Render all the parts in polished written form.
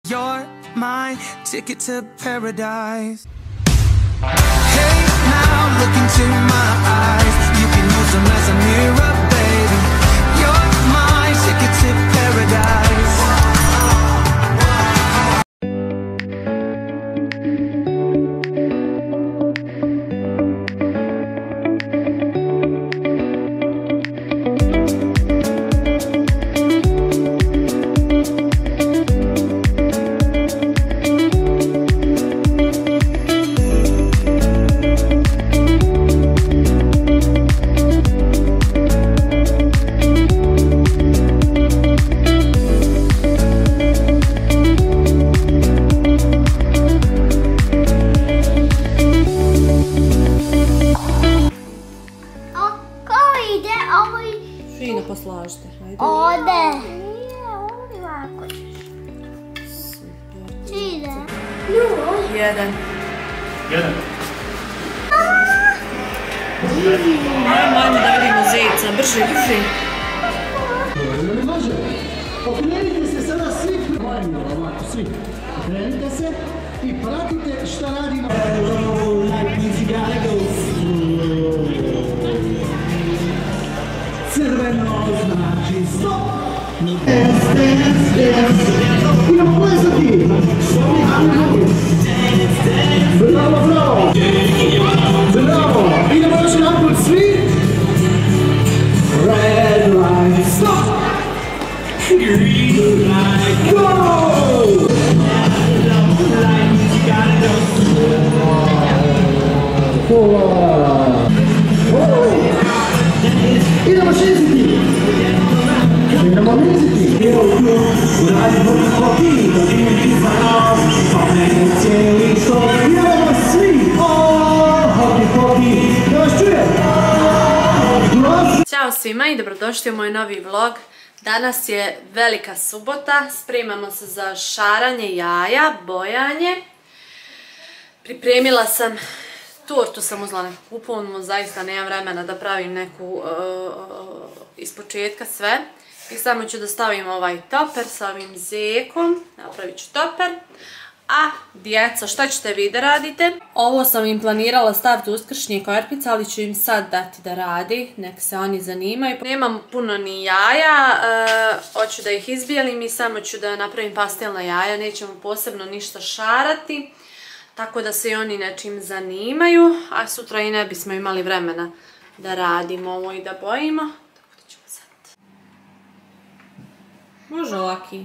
You're my ticket to paradise. Hey, now look into my eyes. You can use them as a mirror, baby. You're my ticket to paradise. Fino poslažite, hajde. Ode. Nije, ovako ćeš. Super. Čide. 1. 1. Ajmo da vidimo zeca, brže. Može. Okrenite se sada svi. Ovako, svi. Okrenite se i pratite šta radimo. Crveno znači stop. Idemo plesati. Bravo, bravo. Bravo. Idemo još naput svi. Red light, stop. Green light, go. Idemo šestiti. Idemo miziti. Idemo svi. Da vas čujem. Ćao svima i dobrodošli u moj novi vlog. Danas je velika subota, spremamo se za šaranje jaja, bojanje. Pripremila sam tortu, sam uzela neku kupovnu, zaista nemam vremena da pravim neku ispočetka sve. I samo ću da stavim ovaj toper sa ovim zekom, napravit ću toper. A djeca, šta ćete vi da radite? Ovo sam im planirala staviti uskršnje korpice, ali ću im sad dati da radi, nek se oni zanimaju. Nemam puno ni jaja, hoću da ih izbijelim i samo ću da napravim pastelna jaja, nećemo posebno ništa šarati. Tako da se i oni nečim zanimaju, a sutra i ne bismo imali vremena da radimo ovo i da bojimo. Tako da ćemo sad. Može laki?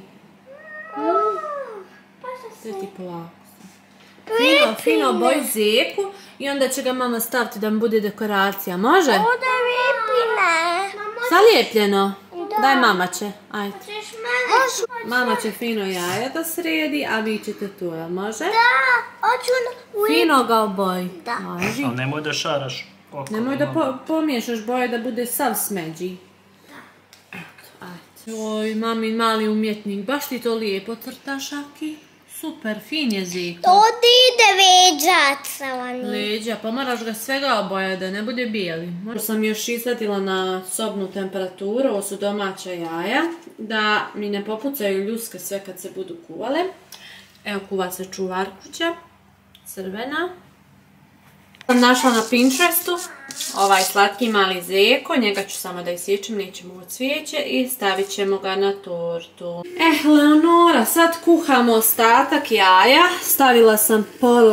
Sve ti polako. Fino boj zeku i onda će ga mama staviti da mi bude dekoracija. Može? Ovdje je lijepine. Zalijepljeno? Daj mama će. Ajde. Mama će fino jaja da sredi, a vi ćete tu, jel može? Da, hoću Fino ga oboj. Da. Važi. Ali nemoj da šaraš oko. Nemoj da pomiješaš boje da bude sav smeđi. Ajde. Oj, mamin mali umjetnik, baš ti to lijepo crtaš, Aki. Super, fin je zeko. To ti ide veđat sa vani. Leđa, pa moraš ga svega obojati da ne bude bijeli. Sam još izvadila na sobnu temperaturu, ovo su domaća jaja, da mi ne popucaju ljuske sve kad se budu kuvale. Evo kuva se čuvarkuća, crvena. Sam našla na Pinterestu ovaj slatki mali zeko, njega ću samo da isječem, nećemo od cvijeće i stavit ćemo ga na tortu. Leonora, sad kuhamo ostatak jaja, stavila sam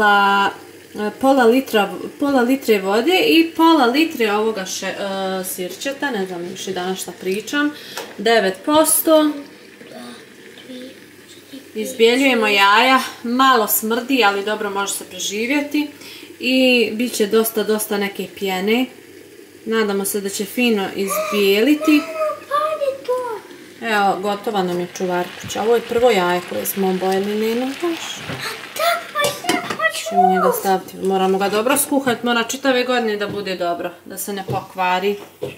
pola litre vode i pola litre ovoga sirćeta, ne znam više danas šta pričam, 9%. Izbjeljujemo jaja, malo smrdi, ali dobro može se preživjeti. I bit će dosta neke pjene. Nadamo se da će fino izbijeliti. Evo, gotova nam je čuvarkuća. Ovo je prvo jaje koje smo obojili, nema baš. Ćemo njega staviti. Moramo ga dobro skuhati, mora čitave godine da bude dobro, da se ne pokvari.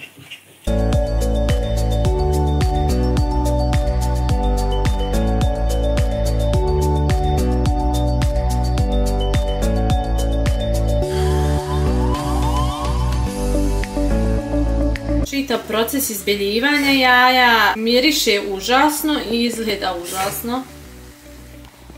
Čitav proces izbjeljivanja jaja miriše užasno i izgleda užasno.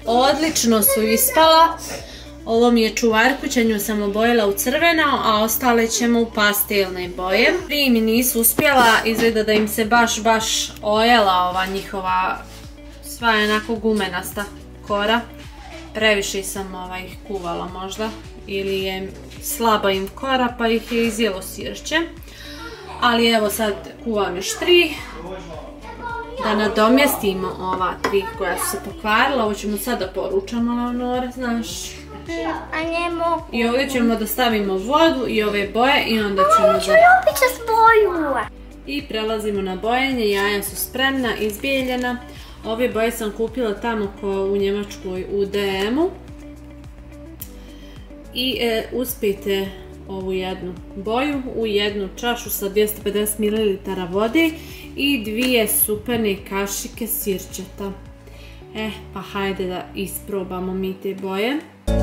Odlično su ispala. Ovo mi je čuvarkuća, nju sam obojila u crveno, a ostale ćemo u pastelne boje. Prije mi nisu uspjela, izgleda da im se baš ojela ova njihova, sva je onako gumenasta kora. Previše sam ih kuvala možda, ili je slaba im kora pa ih je izjelo sirće. Ali evo sad kuvam još 3. Da nadomjestimo ova 3 koja su se pokvarila. Ovo ćemo sad da poručamo, Leonora, znaš. A ne mogu. I ovdje ćemo da stavimo vodu i ove boje i onda ćemo da... Ljubit će s boju. I prelazimo na bojenje, jaja su spremna, izbijeljena. Ove boje sam kupila tamo u Njemačkoj u DM-u. I uspijete ovu jednu boju u jednu čašu sa 250 ml vode i 2 superne kašike sirćeta. Pa hajde da isprobamo mi te boje.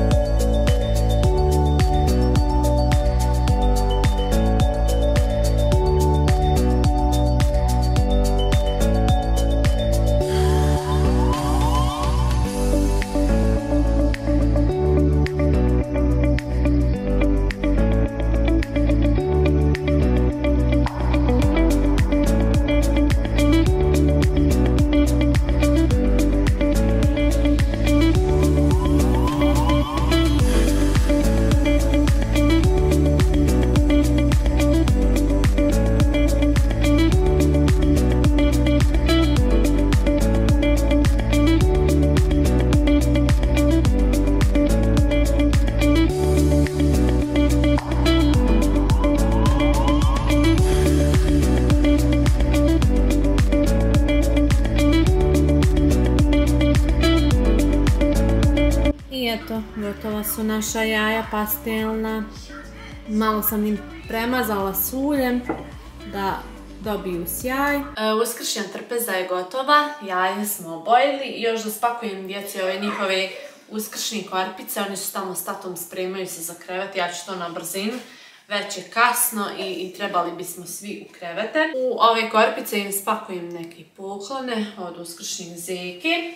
Eto, gotova su naša jaja pastelna. Malo sam im premazala s uljem da dobiju sjaj. Uskršnja trpeza je gotova, jaja smo obojili i još da spakujem djeci ove njihove uskršnje korpice. Oni su tamo s tatom, spremaju se za krevet, ja ću to na brzinu. Već je kasno i trebali bismo svi u krevete. U ove korpice im spakujem neke poklone od uskršnjih zeke.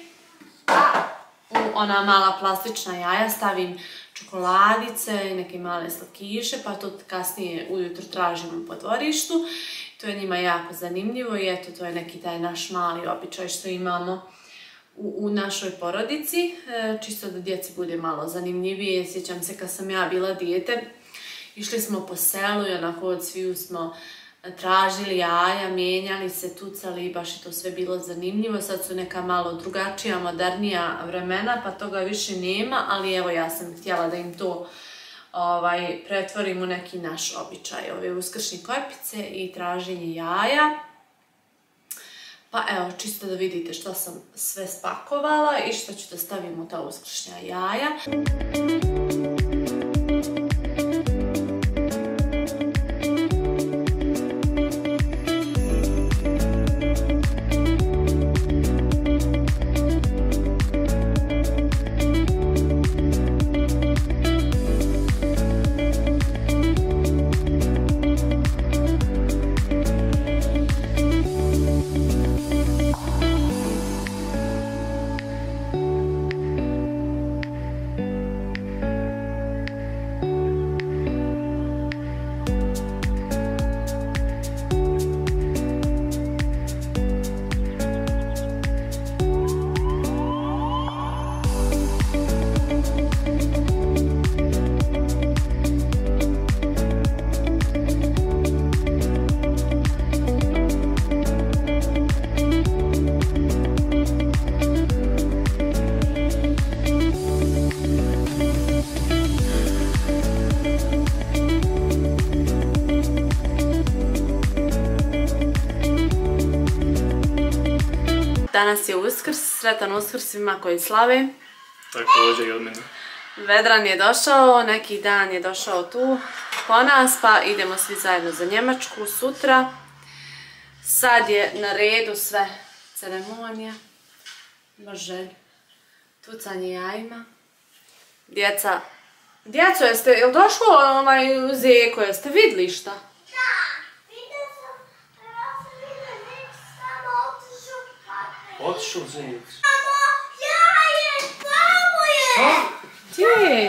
U ona mala plastična jaja stavim čokoladice i neke male slatkiše, pa to kasnije ujutro tražimo po dvorištu. To je njima jako zanimljivo i eto, to je neki taj naš mali običaj što imamo u našoj porodici. Čisto da djeci bude malo zanimljivije. Sjećam se kad sam ja bila dijete, išli smo po selu i onako od sviju smo tražili jaja, mijenjali se, tucali i baš je to sve bilo zanimljivo. Sad su neka malo drugačija, modernija vremena, pa toga više nema, ali evo ja sam htjela da im to pretvorim u neki naš običaj, ove uskršnje korpice i traženje jaja. Pa evo, čisto da vidite što sam sve spakovala i što ću da stavim u ta uskršnja jaja. Danas je Uskrs, sretan Uskrs svima koji slave. Također i od mene. Vedran je došao, neki dan je došao tu po nas, pa idemo svi zajedno za Njemačku sutra. Sad je na redu sve ceremonija. Može tucanje jajima. Djeca, djeco, jel došlo Zeko, jeste vidjeli šta? Otišao Zec. Mamo, jaje, Gdje?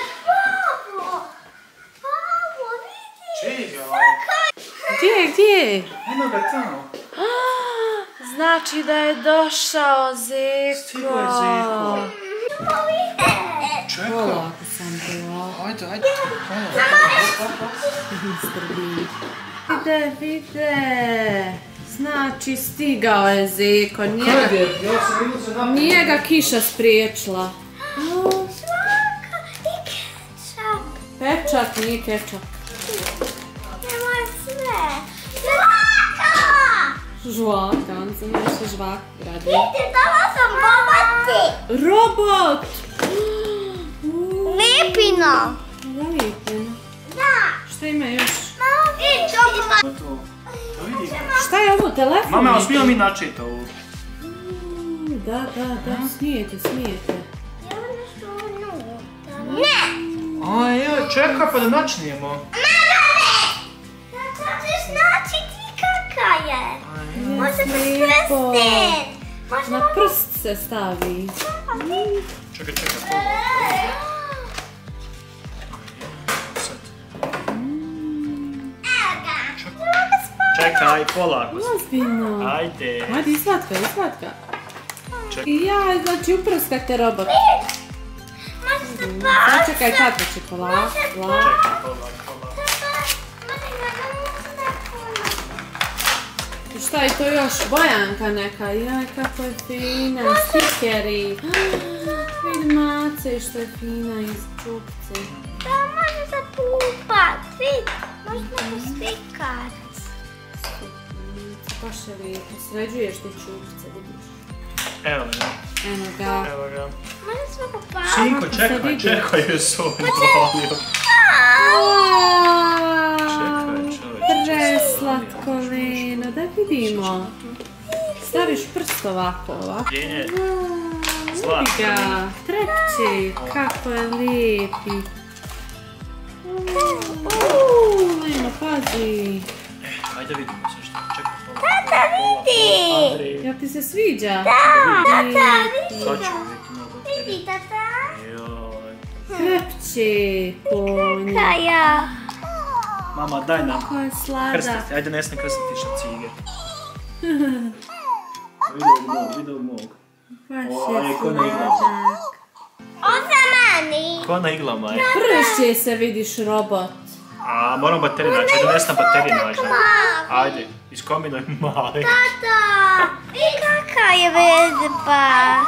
Čega? Gdje? Eno ga tamo. Znači da je došao Zeko. Stigo je Zeko. Čekaj. Polako sam bila. Ajde. Vide. Znači stigao je Zeko. Nije ga kiša spriječila. Kečap, nije kečap. Nemoj sve. Žvaka! Žvaka, on se nešto žvaka radi. Vidite, dala sam roboti. Robot! Lipino. Lijepeno. Da. Šta ima još? I čopa. To vidi. Šta je ovo, telefon? Mama, osmijemo mi načeti ovu. Da, smijete. Ne. Ajoj, čekaj pa da načnijemo. Sada ćeš naći ti kaka je. Može se lijepo. prstin. Na prst se stavi. Čekaj. Čekaj, polako. Ozbiljno. Ajde. Ajde, izvatka. Čekaj. I ja, znači uprskate robot. Može se pa. Sačekaj kako će polako. Čekaj, polako. Šta je to još? Bojanka neka. Jaj, kako je fina. Stikeri. Vidi mace što je fina iz čupce. Da, može se pupat. Vidi, može se slikat. Baš je lijepo. Sređuješ te čupce, vidiš. Evo ga. Može se pupat. Sinko, čekaj, je sunce volio. Preslatkolino, da vidimo. Staviš prst ovako. Je. Vidi ga, trepće, kako je lijepi. Lino, pazi. Ajde vidimo se što. Čekaj, polako. Tata, vidi. Andrej. Jel ti se sviđa? Tata, vidi. Sad ću vidjeti na Vidi, tata. Joj. Trepće, konji. Kaja. Mama, daj nam. Kako je sladak. Krstiti, ajde nesne krstiti šacige. Video mog. Baš Oj, je ko na iglama. sladak. On za meni. Ko na iglama je? Pršće se, vidiš, robot. A, moram bateriju naći, ajde nesna bateriju naći. Ajde, iskombinuj mali. Tata. I kaka je vezba.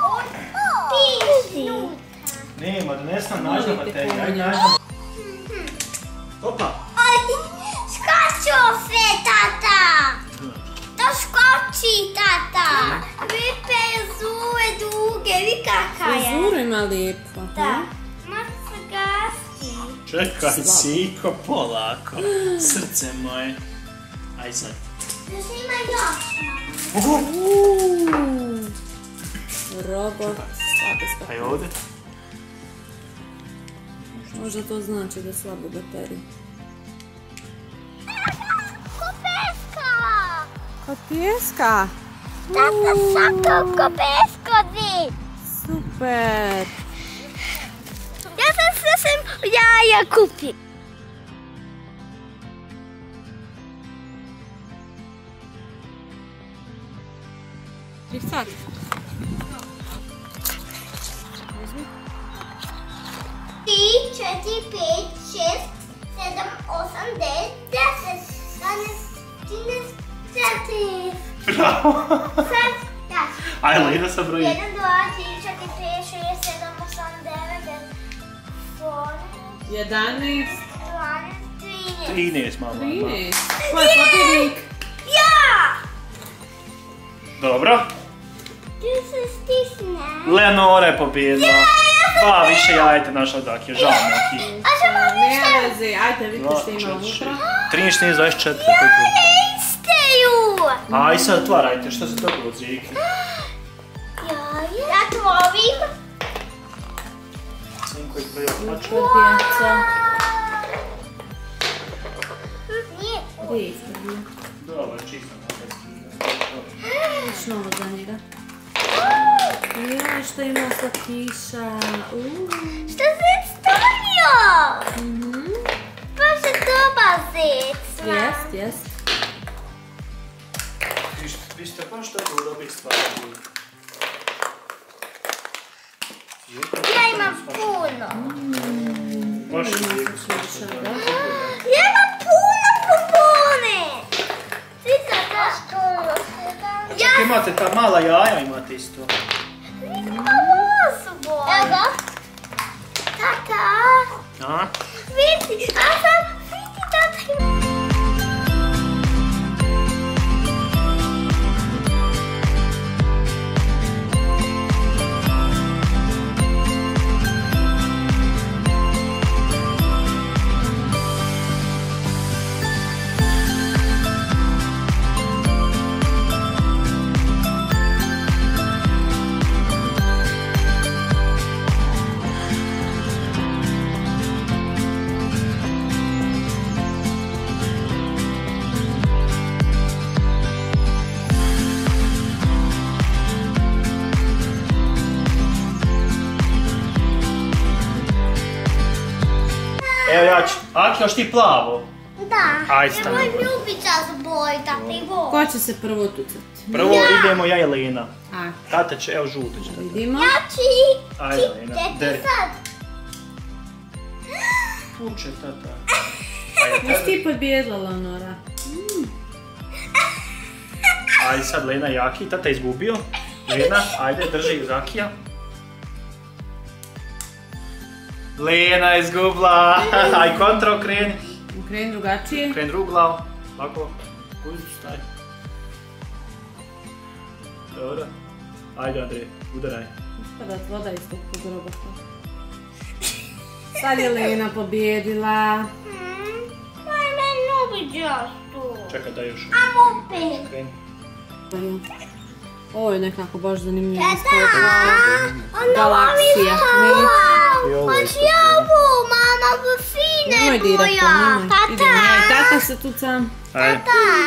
Piši. Nema, nesna naći na bateriju, ajde naći na... Opa! Skočio se, tata. To skoči, tata. Vipe zube duge, vi kaka je. Frizuru ima lijepo. Da. Može se gasti. Čekaj, Siko, polako. Srce moje. Aj sad. Još ima još. Robot. Aj ovdje. Možda to znači da je slabo baterija. Ko peska. Kod pjeska? Tata sakao ko peskodi. Super. Ja sam sasvim jaja kupio. I sad? 3, 4, 5, 6, 7, 8, 9, 10, 11, 13, 14. Bravo! Sad, ja. Aj, Lina sa broji. 1, 2, 3, 4, 5, 6, 7, 8, 9, 10, 11. 12, 13. 13, mama. 13. Ko je pobjednik? Ja! Dobro. Tu se stisne. Leonora je pobjedila. Dva više jajete naša dak je žao neki. A što vam Ne veze, ajde vidite što ima unutra. 13, 14, 24. isteju? Aj sad otvarajte, što se dobilo od Ziki? Ja tvojim. Sinko je prijaplača. Kod djeca. Nije. Gdje je istavio? Dobro, čisto. Još novo za njega. Ja, što ima slatkiša. Što se stavio? Baš je dobar zec. Jest. Vi ste baš dobro dobri stvari. Ja imam puno. Baš Ja imam puno pompone. Svi sam baš puno. Čak imate ta mala jaja, imate isto. Ovo su boje. Evo. Tata. A? Vidi, tata ima. Evo ja ću. Aki, hoš ti plavo? Da. Ajde, Ja stani. moj ljubičast boj, tata i boj. Ko će se prvo tucati? Prvo idemo ja i Lena. A, Tata će, evo žuto će tata. vidimo. Či. Ajde Lena, deri. Sad. Puče tata. Jesi ti pobjedila, Leonora? Ajde sad Lena i Aki, tata je izgubio. Lena, ajde drži Akija. Lena je izgubila. Aj kontra okreni. Okreni drugačije. Okreni drugu glavu. Lako. Kuzu staj. Dobro. Ajde Andrej, udaraj. Ispadat voda iz tog pogrobata. Sad je Lena pobjedila. Moj men ljubičastu. Čekaj da još. Amo opet. Okreni. Ovo je nekako baš zanimljivo. Onda Galaksija. I ovo je isto. Ovo, mama, bu fine Nemoj dirat to, boja. nemoj. Idem ja i tata se tucam. Ajde.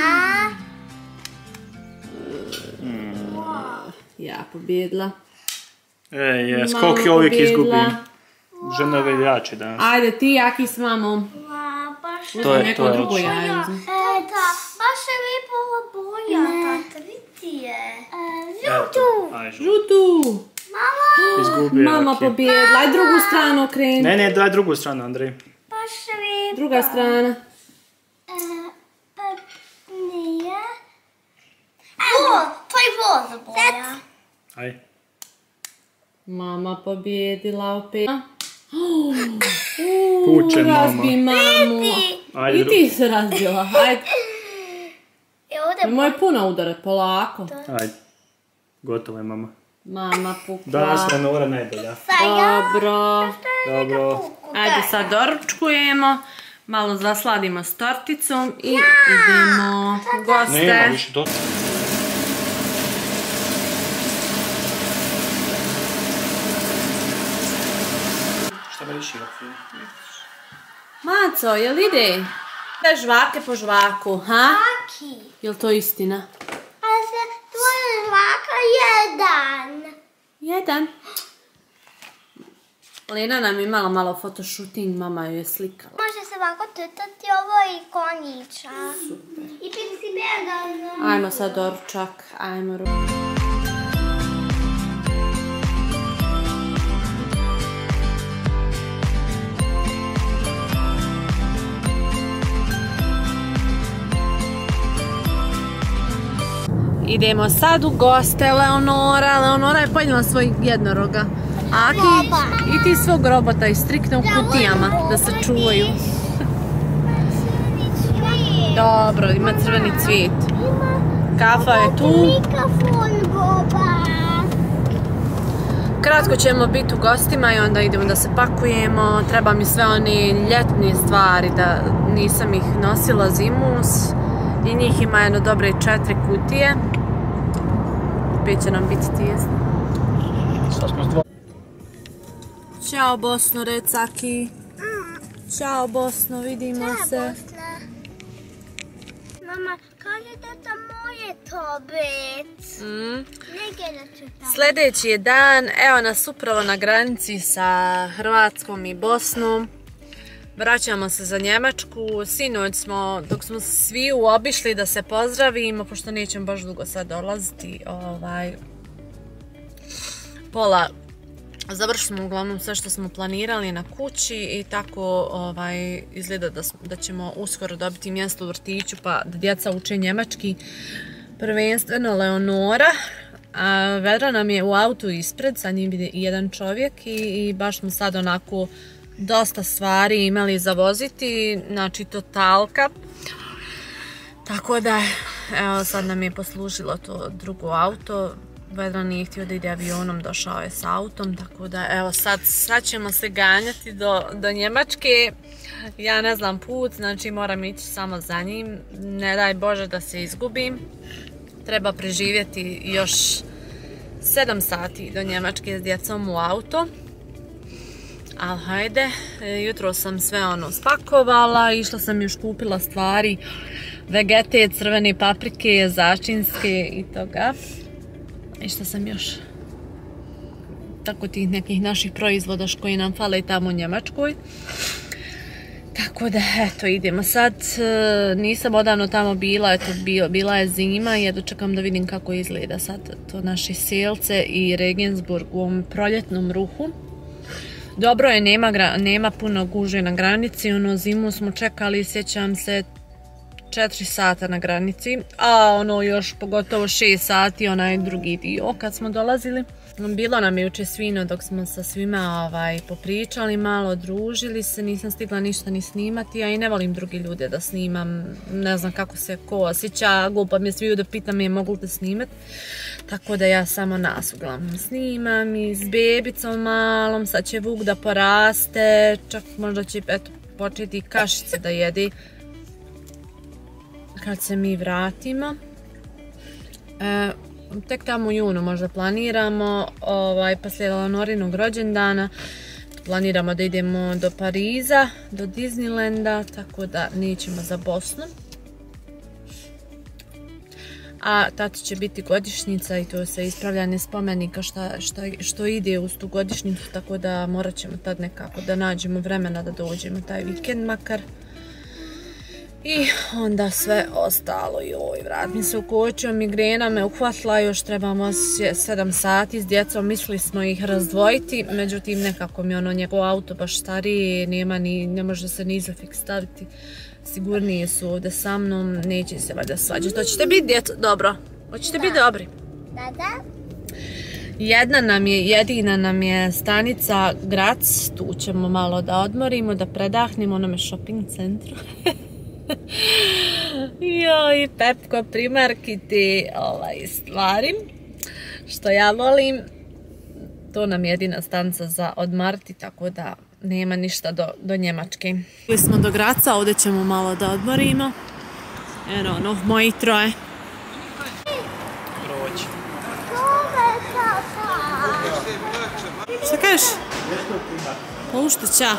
Ja pobjedila. Jes, Mama koliko uvijek pobjedila. izgubim. Žena veljače danas. Ajde ti, Aki, s mamom. Baš To je Neko drugo odlično. jaje uzmi. Tata, baš je lijepo boja, tata, vidi je. Ljutu. Ajde, Žutu! Mama, izgubio Mama Aki. pobjedila. Aj drugu stranu okreni. Ne, daj drugu stranu, Andrej. baš je lijepo. Druga strana. Pa nije. Evo, to je voza boja. Ajde. Mama pobjedila opet. Puče Razbi mama. mamu. Ajde, I ti se razbila. Ajde. Ovdje Nemoj puno udarat, polako. Ajde. Gotovo je mama. Mama pukla. Danas Leonora najbolja. Dobro. Dobro. Ajde sad doručkujemo. Malo zasladimo s torticom i idemo u goste. Nema više to. Šta me liši Aki? Maco, jel ide? Da žvake po žvaku, ha? Aki. Jel to istina? A se tvoja žvaka jedan. Jedan. Lena nam imala malo fotoshooting, mama ju je slikala. Može se ovako tutati ovo i konjića. Super. I Pixi Bear. Ajmo sad doručak, ajmo. Idemo sad u goste Leonora. Leonora je podnijela svoj jednoroga. Aki, i ti svog robota i striktno u kutijama da se čuvaju. Dobro, ima crveni cvijet. Kafa je tu. Mikrofon goba. Kratko ćemo biti u gostima i onda idemo da se pakujemo. Treba mi sve one ljetne stvari, da nisam ih nosila zimus. I njih ima jedno dobre 4 kutije. Opet će nam biti tijesno. Sad smo s dva. Ćao Bosno, recaki. Ćao Bosno, vidimo se. Mama, kaže tata moje je to bet? Sljedeći je dan, evo nas upravo na granici sa Hrvatskom i Bosnom. Vraćamo se za Njemačku. Sinoć smo, dok smo svi obišli da se pozdravimo, pošto nećemo baš dugo sad dolaziti, pola završili smo uglavnom sve što smo planirali na kući i tako izgleda da ćemo uskoro dobiti mjesto u vrtiću pa da djeca uče njemački, prvenstveno Leonora. A Vedra nam je u autu ispred, sa njim je jedan čovjek i baš smo sad onako dosta stvari imali za voziti, znači totalka. Tako da, evo sad nam je poslužilo to drugo auto. Vedran nije htio da ide avionom, došao je s autom, tako da evo sad ćemo se ganjati do Njemačke. Ja ne znam put, znači moram ići samo za njim, ne daj Bože da se izgubim. Treba preživjeti još 7 sati do Njemačke s djecom u auto. Ali hajde, jutro sam sve spakovala, išla sam još kupila stvari, vegete, crvene paprike, začinske i toga. I što sam još tako tih nekih naših proizvoda koji nam fale tamo u Njemačkoj. Tako da, eto, idemo sad. Nisam odavno tamo bila, eto, bila je zima i jedno čekam da vidim kako izgleda sad to naše Selce i Regensburg u ovom proljetnom ruhu. Dobro je, nema puno gužve na granici, zimu smo čekali, sjećam se, 4 sata na granici, a još pogotovo 6 sati onaj drugi dio kad smo dolazili. Bilo nam je jučer svino dok smo sa svima popričali malo, družili se, nisam stigla ništa ni snimati, a i ne volim drugi ljude da snimam, ne znam kako se ko osjeća, glupa mi je sviju da pitam je mogu da snimat, tako da ja samo nas uglavnom snimam i s bebicom malom, sad će Vuk da poraste, čak možda će početi kašice da jedi kad se mi vratimo. Tek tamo u junu možda planiramo, poslije Leonorinog rođendana planiramo da idemo do Pariza, do Disneylanda, tako da nećemo za Bosnu. A tati će biti godišnjica i to se ispravljanje spomenika što ide uz tu godišnjicu, tako da morat ćemo tad nekako da nađemo vremena da dođemo taj vikend makar. I onda sve ostalo, joj, vrat mi se ukočio, migrena me uhvatila, još trebamo 7 sati s djecom, mislili smo ih razdvojiti, međutim nekako mi njegov auto baš stariji, ne može se ni izlefik staviti, sigurnije su ovdje sa mnom, neće se valjda svađati. Hoćete biti djeco? Dobro, hoćete biti dobri? Da. Jedina nam je stanica Grac, tu ćemo malo da odmorimo, da predahnemo u onome shopping centru. Joj, Pepko primarkiti stvari što ja volim. To nam je jedina stanica za odmariti, tako da nema ništa do Njemačke. Bili smo do Graca, ovdje ćemo malo da odmorimo. Eno, moji troje. Proći. Šta kažeš? Poušta ča?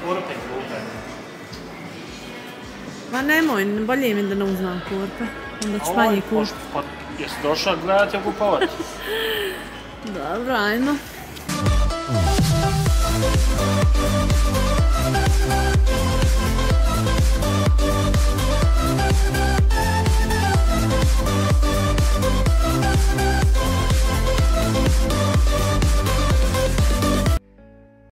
Ma nemoj, bolje mi da ne uzmem korpe, onda ću manje kušati. Jesi došao gledati i kupovati? Dobro, ajmo.